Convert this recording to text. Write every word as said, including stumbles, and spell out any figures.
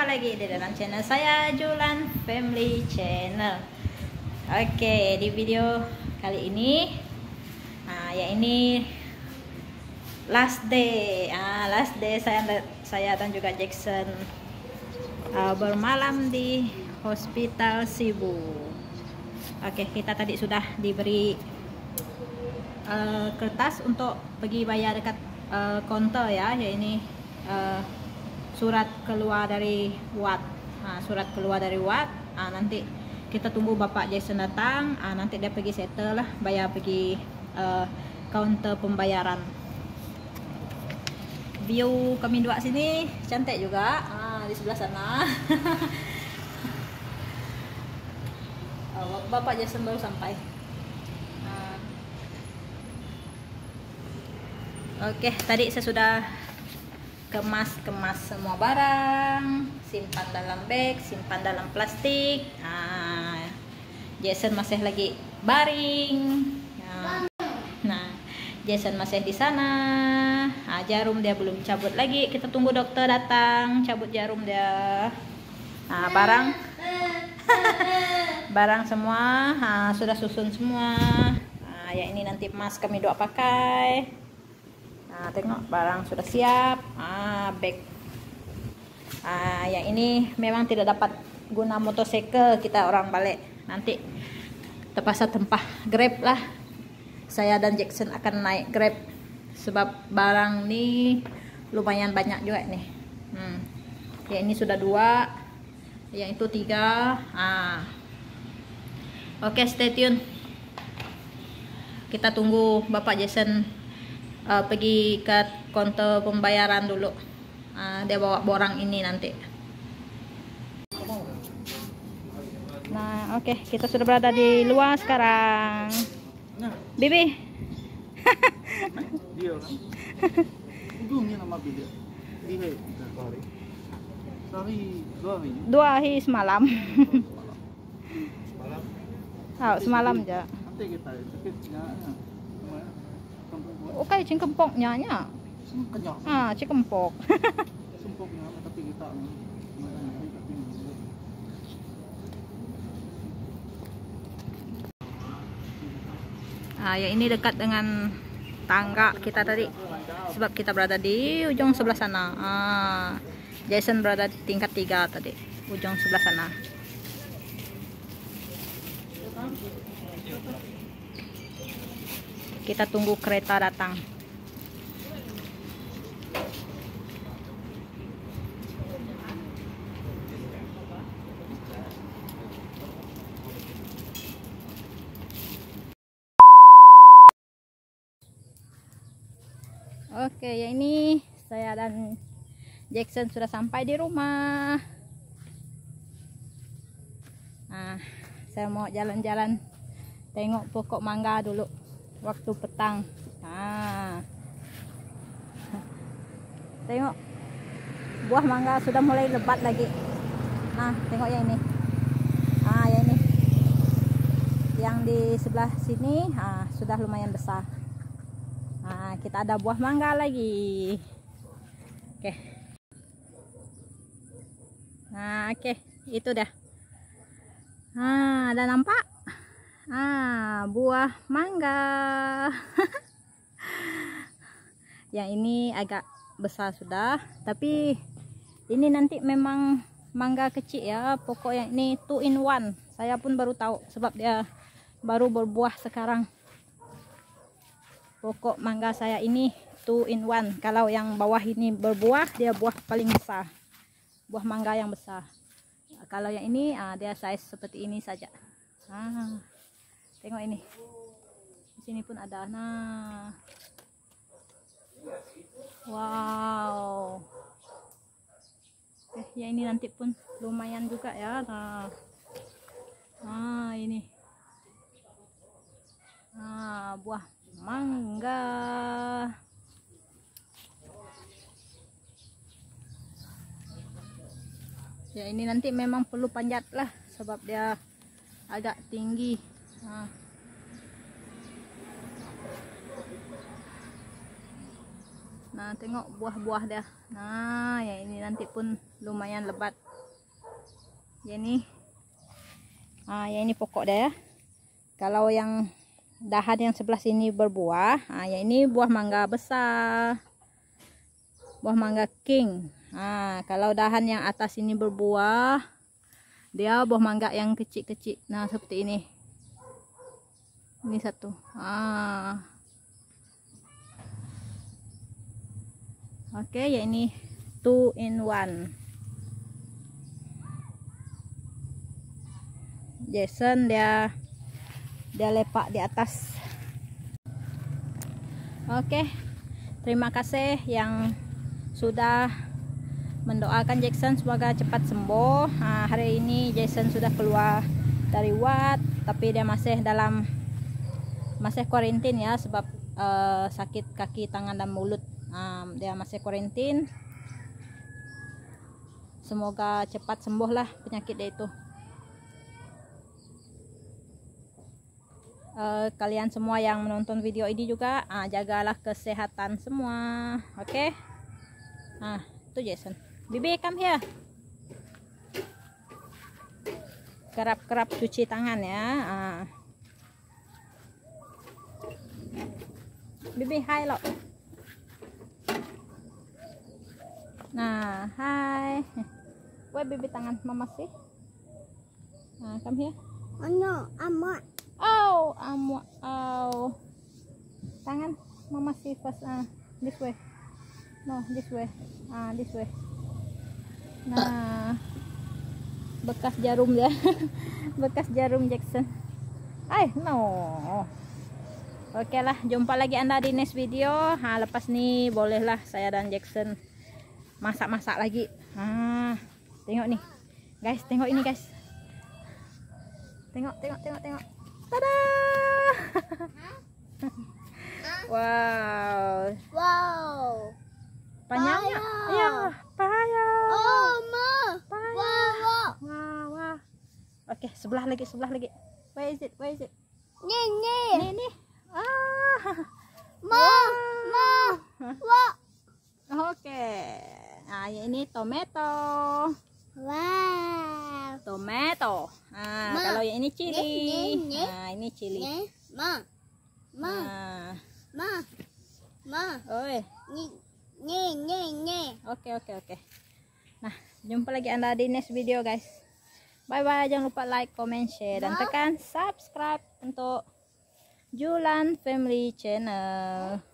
Jumpa lagi di dalam channel saya, Julan Family Channel. Oke, di video kali ini nah, ya ini last day ah, last day saya saya dan juga Jackson uh, bermalam di Hospital Sibu. Oke, kita tadi sudah diberi uh, kertas untuk pergi bayar dekat uh, counter ya. Ya ini uh, surat keluar dari Wat. Nah, surat keluar dari Wat. Nah, nanti kita tunggu Bapak Jason datang. Nah, nanti dia pergi settle lah, bayar pergi uh, counter pembayaran. View kami dua sini cantik juga. Ah, di sebelah sana. Oh, Bapak Jason baru sampai. Nah. Oke, tadi saya sudah kemas-kemas semua barang, simpan dalam bag, simpan dalam plastik. Nah, Jason masih lagi baring. Nah, nah Jason masih di sana. Nah, jarum dia belum cabut lagi. Kita tunggu dokter datang, cabut jarum dia. Nah, barang, barang semua nah, sudah susun semua. Nah, ya ini nanti emas kami doa pakai. Nah, tengok barang sudah siap. Ah, bag. Ah, yang ini memang tidak dapat guna motosikl kita orang balik. Nanti terpaksa tempah Grab lah. Saya dan Jackson akan naik Grab sebab barang ini lumayan banyak juga nih. Hmm. Ya ini sudah dua, yang itu tiga. Ah. Oke, stay tune. Kita tunggu Bapak Jason Uh, pergi ke counter pembayaran dulu. Uh, dia bawa borang ini nanti. Nah, oke, okay. Kita sudah berada di luar sekarang. Bibi. Dia kan. Ujungnya nama Bibi. Bibi kali. Sehari dua hari. Dua hari semalam. Semalam. Oh, semalam aja. Nanti kita sakitnya. Oke, cingkempoknya nya. Kenyang. Ah, cingkempok. Sumpoknya tapi kita ah, ya ini dekat dengan tangga kita tadi. Sebab kita berada di ujung sebelah sana. Ah, Jason berada di tingkat tiga tadi, ujung sebelah sana. Kita tunggu kereta datang. Oke, ya ini saya dan Jackson sudah sampai di rumah. Nah, saya mau jalan-jalan tengok pokok mangga dulu waktu petang. Nah, tengok buah mangga sudah mulai lebat lagi. Nah, tengok yang ini. Ah, yang ini. Yang di sebelah sini ah, sudah lumayan besar. Nah, kita ada buah mangga lagi. Oke. Nah, oke, itu dah. Nah, ada nampak? Ah, buah mangga. Yang ini agak besar sudah, tapi ini nanti memang mangga kecil ya. Pokok yang ini two in one. Saya pun baru tahu sebab dia baru berbuah sekarang. Pokok mangga saya ini two in one. Kalau yang bawah ini berbuah, dia buah paling besar. Buah mangga yang besar. Kalau yang ini ah, dia size seperti ini saja. Ah. Tengok ini. Di sini pun ada. Nah. Wow. Oke, ya ini nanti pun lumayan juga ya. Nah. Ah, ini. Ah, buah mangga. Ya ini nanti memang perlu panjat lah sebab dia agak tinggi. Nah. Nah, tengok buah-buah dah. Nah, ya ini nanti pun lumayan lebat. Ya ini. Ah, ya ini pokok dia ya. Kalau yang dahan yang sebelah sini berbuah, ah ya ini buah mangga besar. Buah mangga king. Ah, kalau dahan yang atas ini berbuah, dia buah mangga yang kecil-kecil. Nah, seperti ini. Ini satu. Ah. Oke, ya ini two in one. Jason dia dia lepak di atas. Oke, terima kasih yang sudah mendoakan Jackson semoga cepat sembuh. Nah, hari ini Jason sudah keluar dari ward, tapi dia masih dalam masih kuarantin ya, sebab uh, sakit kaki, tangan dan mulut. Um, dia masih kuarantin. Semoga cepat sembuh lah penyakit dia itu. Uh, kalian semua yang menonton video ini juga uh, jagalah kesehatan semua, oke? Okay? Nah, itu Jason. Bibi, come here. Kerap-kerap cuci tangan ya. Uh. Bibi, hai lo. Nah, hai. Wah, bibi tangan mama sih. Nah, come here. Oh no, amot. Oh, amot. Oh. Tangan mama sih first. Ah, this way. No, this way. Ah, this way. Nah, bekas jarum ya. Bekas jarum Jackson. Ay, no. Oke lah, jumpa lagi Anda di next video. Nah, lepas nih bolehlah saya dan Jackson masak-masak lagi. Ah, tengok nih. Guys, tengok ini, guys. Tengok, tengok, tengok, tengok. Tada! Wow. Wow. Panjangnya. Payah. Iya, payah. Oh, ma. Payah. Wow. Wah, wah. Oke, sebelah lagi, sebelah lagi. Where is it? Where is it? Nih, nih. Nih, nih. Ah. Ma, ma. Wow. Oke. Nah, ini tomato. Wow. Tomato. Nah, Ma. kalau yang ini chili. Nih, nih, nih. Nah, ini chili. Nih, ma. Ma, Nah, ma. Ma. oi. Nih, nih, nih, nih. Oke, oke, oke. Nah, jumpa lagi Anda di next video, guys. Bye bye. Jangan lupa like, comment, share, dan Ma. tekan subscribe untuk Julan Family Channel.